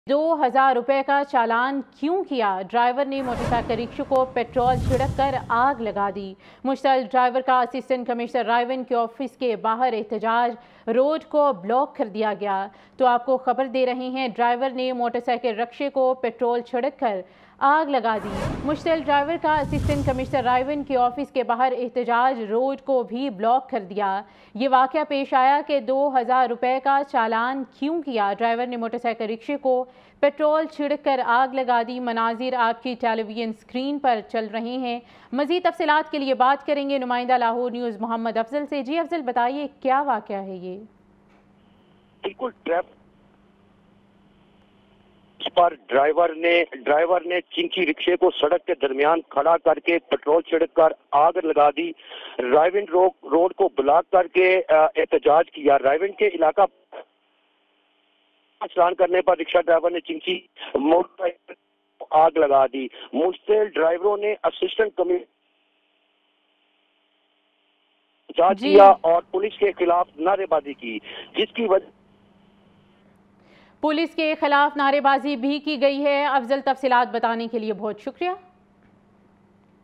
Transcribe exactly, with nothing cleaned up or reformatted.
दो हजार रुपए का चालान क्यों किया? ड्राइवर ने मोटरसाइकिल रिक्शा को पेट्रोल छिड़क कर आग लगा दी। मुश्तल ड्राइवर का असिस्टेंट कमिश्नर रायवन के ऑफिस के बाहर एहतजाज, रोड को ब्लॉक कर दिया गया। तो आपको खबर दे रहे हैं, ड्राइवर ने मोटरसाइकिल रिक्शे को पेट्रोल छिड़क कर आग लगा दी। मुश्तल ड्राइवर का असिस्टेंट कमिश्नर रायवन के ऑफिस के बाहर एहतजाज, रोड को भी ब्लॉक कर दिया। ये वाक़या पेश आया कि दो हजार रुपये का चालान क्यों किया? ड्राइवर ने मोटरसाइकिल रिक्शे को पेट्रोल छिड़क कर आग लगा दी। मनाजिर आपकी टेलीविजन स्क्रीन पर चल रहे हैं। मज़ीद तफसीलात के लिए बात करेंगे नुमाइंदा लाहौर न्यूज़ मोहम्मद अफजल से। जी अफजल, बताइए क्या वाक़या है ये? बिल्कुल, ट्रैप पर ड्राइवर ने ड्राइवर ने चिंकी रिक्शे को सड़क के दरमियान खड़ा करके पेट्रोल छिड़क कर आग लगा दी। रायविन रोड को ब्लॉक करके एहतजाज किया। रायविन के इलाका चलान करने पर रिक्शा ड्राइवर ने चिंकी मोटरसाइकिल को आग लगा दी। मुश्तल ड्राइवरों ने असिस्टेंट कमिश्नर किया और पुलिस के खिलाफ नारेबाजी की, जिसकी वजह पुलिस के खिलाफ नारेबाजी भी की गई है। अफजल, तफसीलात बताने के लिए बहुत शुक्रिया।